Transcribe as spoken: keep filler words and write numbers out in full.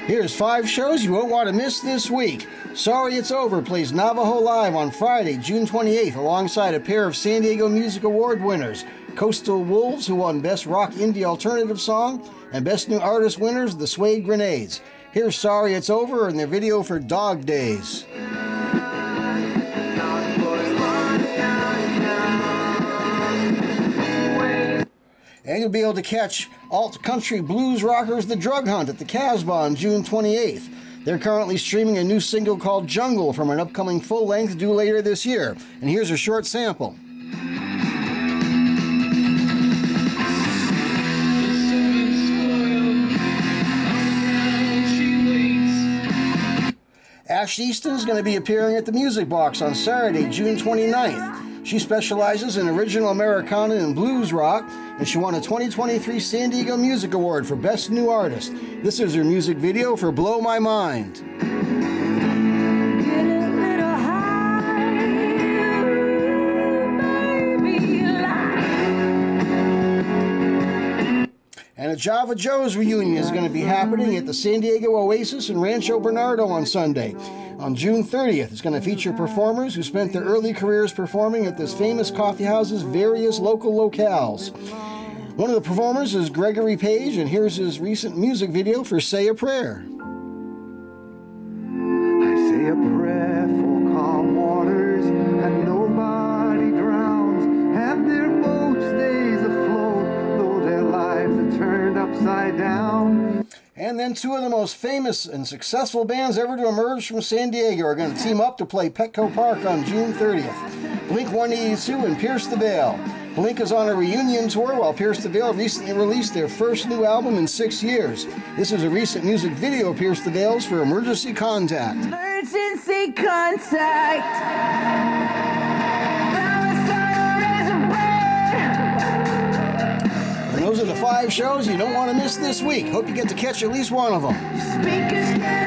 Here's five shows you won't want to miss this week. Sorry It's Over plays Navajo Live on Friday, June twenty-eighth, alongside a pair of San Diego Music Award winners, Coastal Wolves, who won Best Rock Indie Alternative Song, and Best New Artist winners, the Suede Grenades. Here's Sorry It's Over and their video for Dog Days. And you'll be able to catch alt-country blues rockers The Drug Hunt at the Casbah on June twenty-eighth. They're currently streaming a new single called Jungle from an upcoming full-length due later this year. And here's a short sample. Ash Easton is going to be appearing at the Music Box on Saturday, June twenty-ninth. She specializes in original Americana and blues rock, and she won a twenty twenty-three San Diego Music Award for Best New Artist. This is her music video for Blow My Mind. And a Java Joe's reunion is going to be happening at the San Diego Oasis in Rancho Bernardo on Sunday. On June thirtieth, it's going to feature performers who spent their early careers performing at this famous coffeehouse's various local locales. One of the performers is Gregory Page, and here's his recent music video for Say a Prayer. I say a prayer for calm waters and nobody drowns, and their boat stays afloat, though their lives are turned upside down. And then two of the most famous and successful bands ever to emerge from San Diego are going to team up to play Petco Park on June thirtieth. Blink one eighty-two and Pierce the Veil. Blink is on a reunion tour, while Pierce the Veil recently released their first new album in six years. This is a recent music video of Pierce the Veil's for Emergency Contact. Emergency Contact. And those are the five shows you don't want to miss this week. Hope you get to catch at least one of them.